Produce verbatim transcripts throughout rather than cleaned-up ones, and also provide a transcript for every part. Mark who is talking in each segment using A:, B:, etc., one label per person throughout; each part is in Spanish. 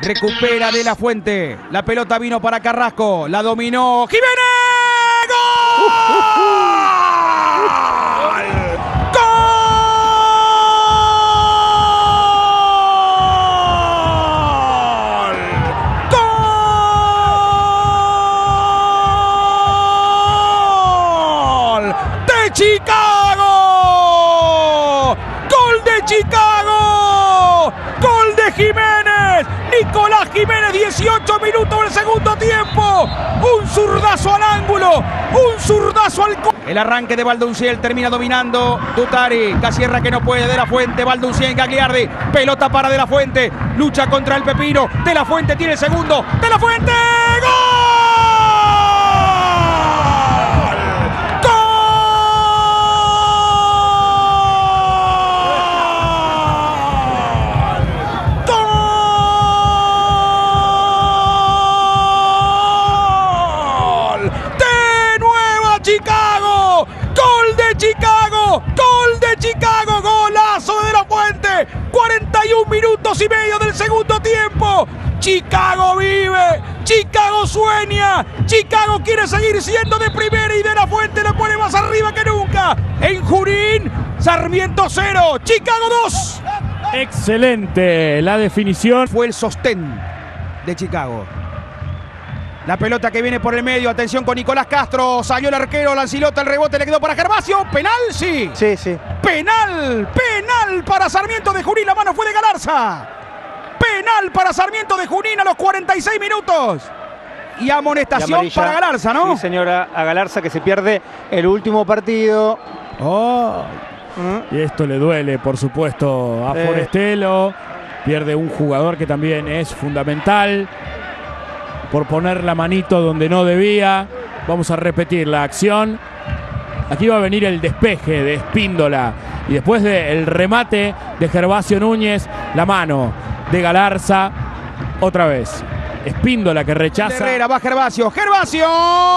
A: Recupera De La Fuente. La pelota vino para Carrasco. La dominó Jiménez. ¡Gol! ¡Gol! ¡De Chicago! ¡Gol de Chicago! ¡Gol de Jiménez! Nicolás Jiménez, dieciocho minutos del segundo tiempo. Un zurdazo al ángulo, un zurdazo al... El arranque de Balducien termina dominando Dutari. Casierra que no puede, De La Fuente, Balducien, Gagliardi. Pelota para De La Fuente, lucha contra el Pepino. De La Fuente tiene el segundo. De La Fuente, ¡gol! Chicago, gol de Chicago, gol de Chicago, golazo de De La Fuente, cuarenta y un minutos y medio del segundo tiempo. Chicago vive, Chicago sueña, Chicago quiere seguir siendo de primera y De La Fuente lo pone más arriba que nunca. En Junín, Sarmiento cero, Chicago dos.
B: Excelente la definición.
A: Fue el sostén de Chicago. La pelota que viene por el medio, atención con Nicolás Castro, salió el arquero, Lancilota, el rebote le quedó para Gervasio, penal, sí.
C: Sí, sí.
A: Penal, penal para Sarmiento de Junín, la mano fue de Galarza. Penal para Sarmiento de Junín a los cuarenta y seis minutos. Y amonestación para Galarza, ¿no?
C: Sí, señora, a Galarza que se pierde el último partido.
B: Oh. ¿Mm? Y esto le duele, por supuesto, a eh. Forestelo. Pierde un jugador que también es fundamental por poner la manito donde no debía. Vamos a repetir la acción. Aquí va a venir el despeje de Espíndola y después del remate de Gervasio Núñez, la mano de Galarza otra vez. Espíndola que rechaza.
A: Herrera, va Gervasio. ¡Gervasio!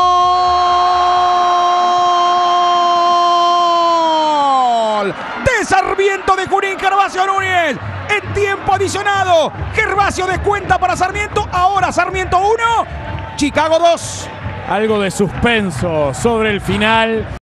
A: De Sarmiento de Junín, Gervasio Núñez. En tiempo adicionado, Gervasio descuenta para Sarmiento. Ahora Sarmiento uno, Chicago dos.
B: Algo de suspenso sobre el final.